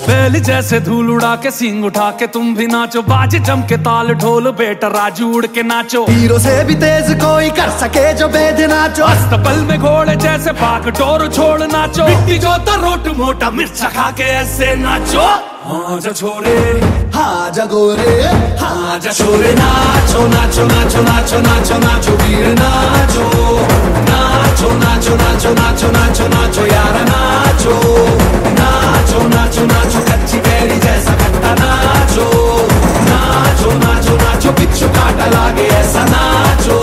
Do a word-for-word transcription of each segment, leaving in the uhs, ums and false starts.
बैल जैसे धूल उड़ा के सींग उठा के तुम भी नाचो, बाज जम के ताल ढोल बेटा राजू उड़ के नाचो। हीरो से भी तेज कोई कर सके जो बेद नाचो, अस्तबल में घोड़े जैसे भाग टोर छोड़ नाचो। मिट्टी जो रोट मोटा मिर्च खा के ऐसे नाचो। हाँ जा छोरे हाँ जा गोरे हाँ जा छोरे, नाचो नाचो नाचो नाचो नाचो नाचो वीर नाचो नाचो नाचो नाचो नाचो नाचो नाचो यार नाचो नाचो नाचो नाचो कच्ची कैरी जैसा खट्टा नाचो नाचो नाचो नाचो बिच्छू काटा लागे ऐसा नाचो।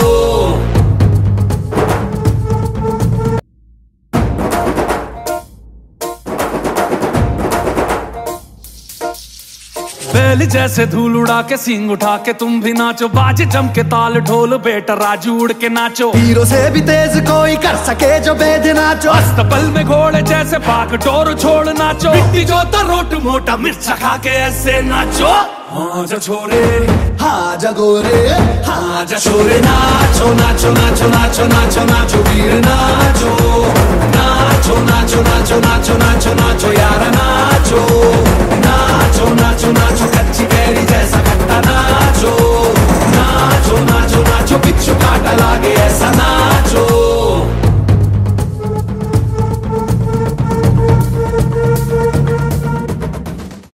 बैल जैसे धूल उड़ा के सींग उठा के तुम भी नाचो, बाज जम के ताल ढोल बेटा राजू उड़ के नाचो। हीरो से भी तेज कोई कर सके जो बेद नाचो, अस्तबल में घोड़े जैसे भाग टोर छोड़ नाचो। मिट्टी जो रोट मोटा मिर्च खा के ऐसे नाचो। हाँ जा छोरे हाँ जा गोरे हाँ जा छोरे, नाचो नाचो नाचो नाचो नाचो नाचो वीर नाचो नाचो नाचो नाचो नाचो नाचो नाचो यार नाचो।